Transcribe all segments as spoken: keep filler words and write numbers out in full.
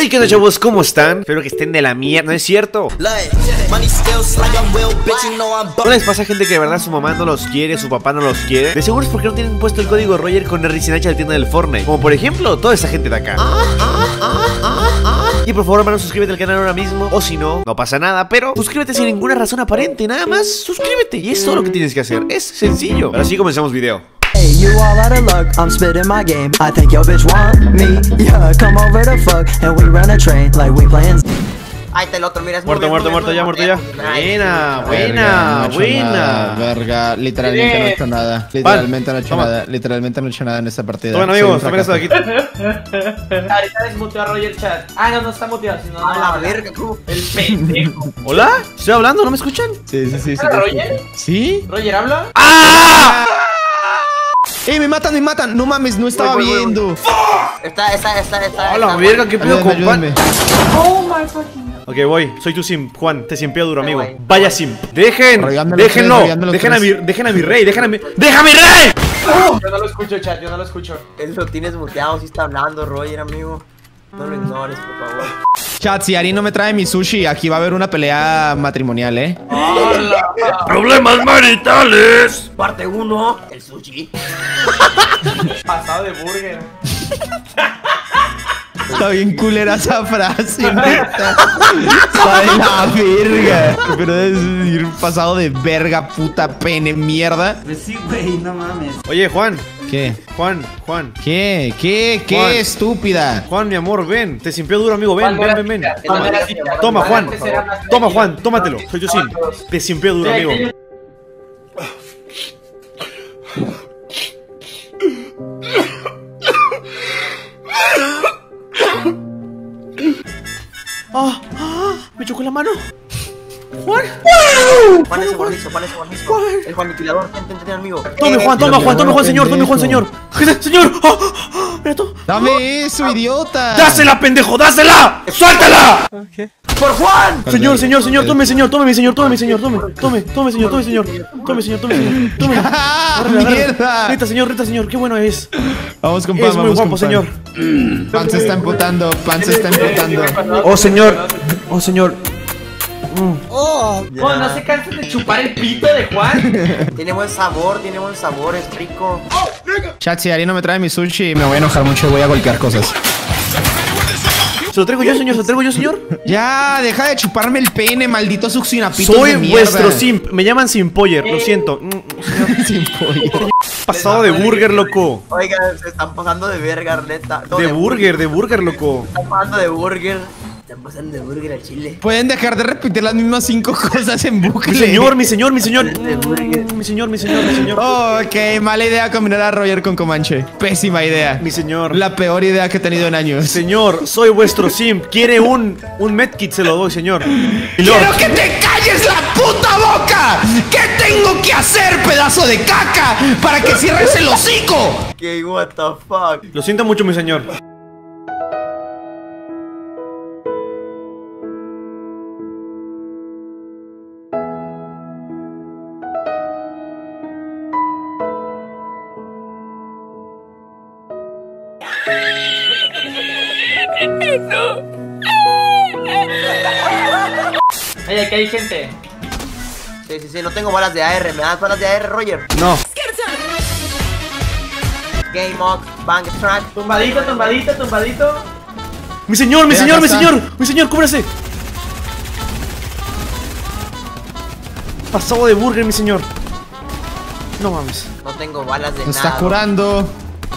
Hey, ¿qué onda, chavos? ¿Cómo están? Espero que estén de la mierda, ¿no es cierto? ¿No les pasa gente que de verdad su mamá no los quiere, su papá no los quiere? De seguro es porque no tienen puesto el código Roger con R sin H al tienda del Fortnite. Como por ejemplo, toda esa gente de acá. Y por favor, hermano, suscríbete al canal ahora mismo. O si no, no pasa nada, pero suscríbete sin ninguna razón aparente. Nada más, suscríbete y es todo lo que tienes que hacer. Es sencillo. Ahora sí, comenzamos video. Hey, you all out of luck, I'm spitting my game. I think your bitch want me, yeah, come over to fuck. And we run a train like we playing. Ahí está el otro, mira, es muerto, muerto, muerto, ya, muerto ya. Buena, buena, buena. Verga, literalmente no he hecho nada. Literalmente no he hecho nada. Literalmente no he hecho nada en esta partida. Bueno, amigos, también esto de aquí. Ahorita desmuteó a Roger chat. Ah, no, no está muteado, sino no. A la verga, tú. El pendejo. ¿Hola? ¿Estoy hablando? ¿No me escuchan? Sí, sí, sí. sí ¿Roger? ¿Sí? ¿Roger habla? ¡Ah! ¡Eh, me matan, me matan! No mames, no estaba Voy, voy, voy, viendo. voy. Está, está, está, está. ¡A la está, verga! ¿Qué pedo con Juan? Oh my fucking. Ok, voy. Soy tu simp, Juan. Te simpeo duro, amigo. Voy. Vaya simp. Dejen. Rollándolo Déjenlo. tres, rollándolo Dejen a mi, tres. dejen a mi rey. Dejen a mi. ¡Deja a mi rey! Yo no lo escucho, chat, yo no lo escucho. Él lo tienes muteado, si está hablando, Roger, amigo. No lo ignores, por favor. Chat, si Ari no me trae mi sushi, aquí va a haber una pelea matrimonial, ¿eh? ¡Hola! ¡Problemas maritales! Parte uno, el sushi. Pasado de burger. Está bien culera esa frase, neta. Está de la verga. Pero es ir pasado de verga, puta pene, mierda. Pues sí, güey, no mames. Oye, Juan. ¿Qué? Juan, Juan. ¿Qué? ¿Qué? ¿Qué, Juan. estúpida? Juan, mi amor, ven. Te simpeo duro, amigo. Ven, ven, ven, ven. Toma, Toma, Juan. Antes era más Toma, tranquilo. Juan. Tómatelo. Soy tu simp. Te simpeo duro, amigo. ¡Ah! ¡Ah! ¡Me chocó la mano! ¡Juan! Juan ese guarnizo, Juan ese guarnizo. Juan. El Juan Aniquilador, ten, ten, ten, amigo. Tome, Juan, toma, Juan, tome, Juan, señor, tome, Juan, señor. ¡Señor! ¡Ah! ¡Ah! ¡Mira tú! ¡Dame eso, idiota! ¡Dásela, pendejo! ¡Dásela! ¡Suéltala! ¡Por Juan! Señor, señor, señor, tome, señor, tome, mi señor, tome, mi señor, tome, tome, tome, señor, tome, señor, tome, señor, tome, señor, tome. ¡Ah, Agárrale, agárrale. mierda! Rita, señor, Rita, señor, qué bueno es. Vamos con Pan, Es muy vamos guapo, con Pan. señor. Pan se está emputando, Pan se está emputando. Oh, señor. Oh, señor. Juan, no se cansen de chupar el pito de Juan. Tiene buen sabor, tiene buen sabor, es rico. Chat, si Ari no me trae mi sushi, me voy a enojar mucho y voy a golpear cosas. ¿Se lo traigo yo, señor? ¿Se lo traigo yo, señor? Ya, deja de chuparme el pene, maldito succionapito Soy de mierda. vuestro simp. Me llaman simpoyer, lo siento. Mm, señor. Sin pollo. Pasado de burger, loco. Oigan, se están pasando de verga, neta. No, De burger, de burger, loco. Están pasando de burger. Están pasando de burger al chile. Pueden dejar de repetir las mismas cinco cosas en bucle. Mi señor, mi señor, mi señor. De burger. Mi señor, mi señor, mi señor. Oh, ok, mala idea combinar a Roger con Comanche. Pésima idea. Mi señor. La peor idea que he tenido en años. Señor, soy vuestro simp. ¿Quiere un, un medkit? Se lo doy, señor. ¡Quiero que te calles la puta boca! ¿Qué tengo que hacer, pedazo de caca, para que cierres el hocico? ¿Qué? What the fuck? Lo siento mucho, mi señor. Oye, aquí hay gente. Sí, sí, sí, no tengo balas de A R. ¿Me das balas de A R, Roger? No. Game Ox, Bang Track. Tumbadito, tumbadito, tumbadito. Mi señor, mi Mira, señor, acá mi está. señor. Mi señor, cúbrase. Pasado de burger, mi señor. No mames. No tengo balas de Se nada. está curando.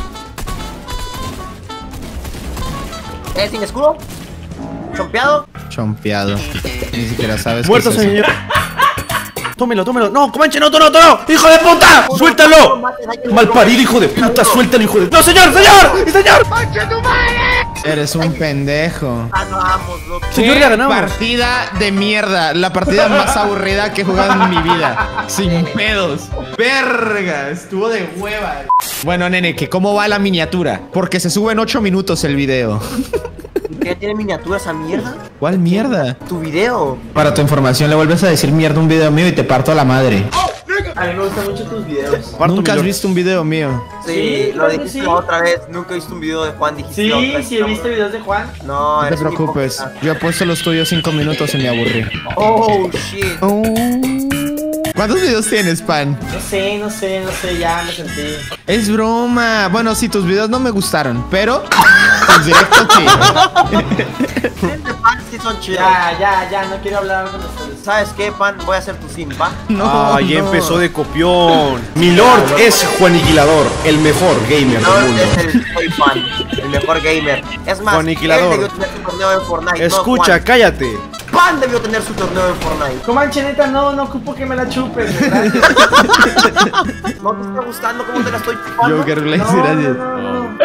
¿Eh, sin escudo? ¿Chompeado? Chompeado. Ni siquiera sabes Muerto, qué es eso. señor. Tómelo, tómelo. No, Comanche, no, no, no, no. ¡Hijo de puta! ¡Suéltalo! Malparido, hijo de puta, suéltalo, hijo de. ¡No, señor, señor! ¡Mi señor! Eres un pendejo. Ah, no, vamos, loco. Señor, ¿Qué ya ganamos. partida de mierda? La partida más aburrida que he jugado en mi vida. Sin pedos. Verga, estuvo de hueva. Bueno, nene, ¿que cómo va la miniatura? Porque se sube en ocho minutos el video. ¿Qué tiene miniatura esa mierda? ¿Cuál mierda? Tu video. Para tu información, le vuelves a decir mierda a un video mío y te parto a la madre. A mí me gustan mucho tus videos. Parto Nunca has millón. visto un video mío. Sí, Sí, lo creo que dijiste sí. la otra vez. Nunca he visto un video de Juan. Dijiste la otra Sí, vez, sí he cabrón. visto videos de Juan. No, No te eres un preocupes. hipócrita. Yo he puesto los tuyos cinco minutos y me aburrí. Oh, shit. ¿Cuántos videos tienes, Pan? No sé, no sé, no sé, ya me sentí. Es broma. Bueno, sí, tus videos no me gustaron, pero tus directos sí. Este Pan sí son chidos. Ya, ya, ya, no quiero hablar con ustedes. ¿Sabes qué, Pan? Voy a hacer tu sim, ¿va? No, Ah, ya no. empezó de copión. Mi lord es Juaniquilador, el mejor gamer No, del mundo. es el soy Pan, el mejor gamer. Es más, Juaniquilador. él debió tener su torneo en Fortnite. Escucha, no, cállate. Juan. Pan debió tener su torneo en Fortnite. Comanche, neta, no, no ocupo que me la chupes, ¿verdad? ¿No te está gustando cómo te la estoy chupando? Joker, Blaze, No, gracias. no, no, no.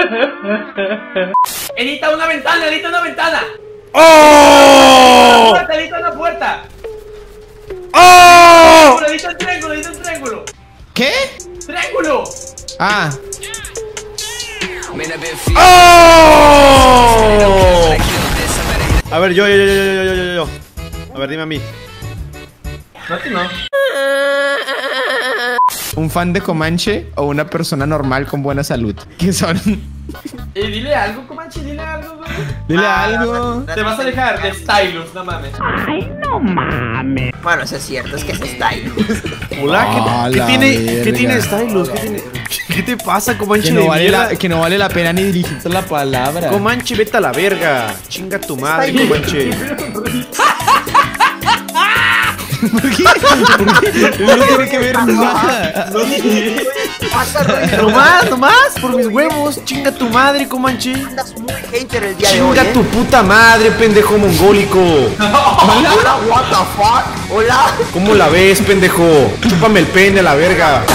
Edita una ventana, edita una ventana. ¡Oh! Puerta, edita una puerta. ¡Oh! Edita un triángulo, edita un triángulo. ¿Qué? ¡Triángulo! Ah, ¡Oh! A ver, yo, yo, yo, yo, yo, yo, yo, yo. A ver, dime a mí. No, tú no. ¿un fan de Comanche o una persona normal con buena salud? ¿Qué son? Eh, dile algo, Comanche, dile algo, güey. Dile Ah, algo. Te vas a dejar de Stylus, no mames. Bueno, eso es cierto, es que es style. Hola, ¿qué, Ah, ¿qué la tiene, verga. ¿qué tiene Stylus? ¿Qué, tiene, ¿Qué te pasa, Comanche Que de no, vale mierda? la, que no vale la pena ni dirigirte la palabra. Comanche, vete a la verga. Chinga tu madre, Comanche. ¿Por qué? ¿Por qué? No tiene que ver nada. Pasa, Roy. Nomás, nomás, por mis huevos. Chinga tu madre, Comanche. Andas muy hater el día de hoy, Chinga ¿eh? tu puta madre, pendejo mongólico. Hola, what the fuck. Hola. ¿Cómo la ves, pendejo? Chúpame el pene a la verga.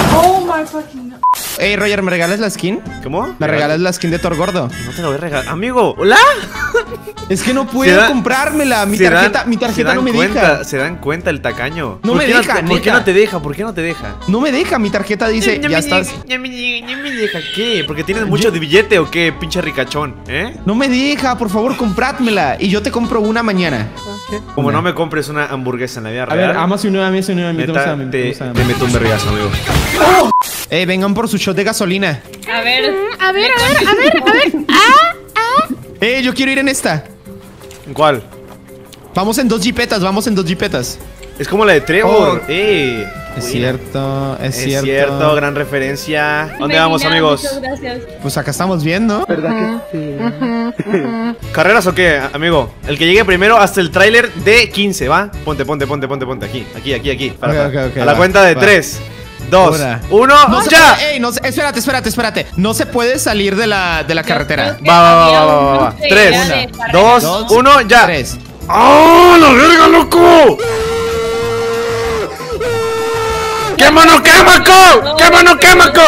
Ey, Roger, ¿me regalas la skin? ¿Cómo? ¿Me regalas la skin de Thor Gordo? No te la voy a regalar. Amigo, ¿hola? Es que no Se puedo da- comprármela. Mi Se dan- tarjeta, mi se tarjeta dan no me cuenta, deja. Se dan cuenta el tacaño. No ¿Por me qué deja, ¿Por qué neta. no te deja? ¿Por qué no te deja? No me deja, mi tarjeta dice, ya estás. Ya me, ya me deja, ¿qué? ¿Porque tienes mucho de billete o qué, pinche ricachón? ¿Eh? No me deja, por favor, comprádmela. Y yo te compro una mañana. Como Una. no me compres una hamburguesa en la vida A real. ver, amas una a mí, una a mí. neta, te, te meto un vergazo, amigo. Eh, vengan por su shot de gasolina. A ver, a ver, a ver, a ver, a ver. Ah, ah. Eh, yo quiero ir en esta. ¿En cuál? Vamos en dos jipetas, vamos en dos jipetas. Es como la de Trevor. Oh. Eh. Es buena. cierto, es, Es cierto. cierto. gran referencia. ¿Dónde Me vamos, nada, amigos? Muchas gracias. Pues acá estamos viendo. ¿Carreras o qué, amigo? El que llegue primero hasta el tráiler de quince, ¿va? Ponte, ponte, ponte, ponte, ponte. Aquí, aquí, aquí, aquí. Para, Ok, para. ok, ok, a la va, cuenta de va. tres, dos, Una. uno, No se ¡ya! puede- ey, no se- espérate, espérate, espérate. No se puede salir de la, de la carretera. creo que Va, va, va, había va, va, uno va. que Tres, era de carrera. dos, Dos, uno, ya. Tres. ¡Oh, la verga, loco! ¡Quémano, quémaco! ¡Quémano, quémaco!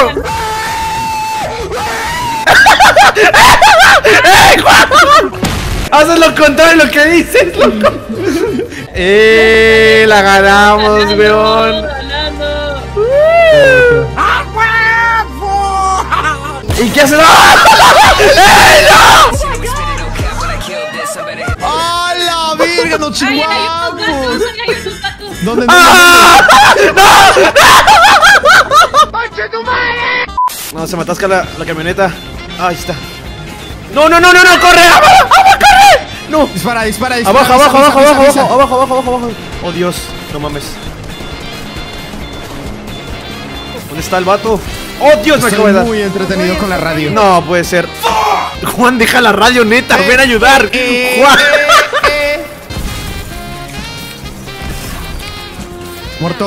Haces lo contrario de lo que dices, loco. ¡Eh! La ganamos, Ganando, weón. ganando. ¿Y qué haces? ¡Ah! ¡Eh, no! ¡Ah, la verga! ¡Nos Ay, hay unos chingamos! gatos, hay unos gatos. ¿Dónde? ¡Ah! No, se me atasca la, la camioneta. Ahí está. No, no, no, no, no, corre, abajo, abajo, corre. No. Dispara, dispara, dispara. Abajo, abajo, avisa, abajo, avisa, abajo, avisa. abajo, abajo, abajo, abajo, abajo. Oh, Dios, no mames. ¿Dónde está el vato? Oh, Dios, me acabo de Estoy dar. muy entretenido con la radio. No puede ser. Juan, deja la radio, neta. Ven a ayudar. Eh, Juan. eh, eh. Muerto.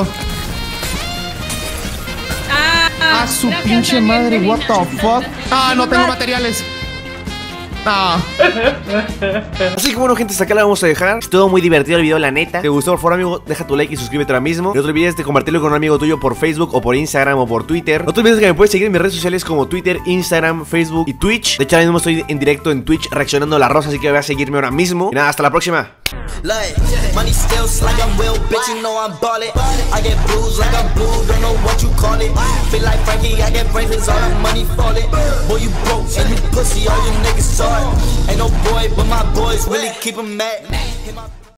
Ah, A su gracias, pinche Daniel, madre, qué what linda. the fuck. Ah, no tengo materiales. Ah. Así que bueno, gente, hasta acá la vamos a dejar. Estuvo muy divertido el video, la neta. ¿Te gustó, por favor, amigo? Deja tu like y suscríbete ahora mismo. No te olvides de compartirlo con un amigo tuyo por Facebook o por Instagram o por Twitter. No te olvides que me puedes seguir en mis redes sociales como Twitter, Instagram, Facebook y Twitch. De hecho, ahora mismo estoy en directo en Twitch reaccionando a la rosa, así que ve a seguirme ahora mismo. Y nada, hasta la próxima. Like, money still like I'm Will, bitch, you know I'm ballin'. I get bruised like I'm blue, don't know what you call it. Feel like Frankie, I get brains, all the money fallin'. Boy, you broke and you pussy, all you niggas saw it. Ain't no boy, but my boys really keep 'em mad.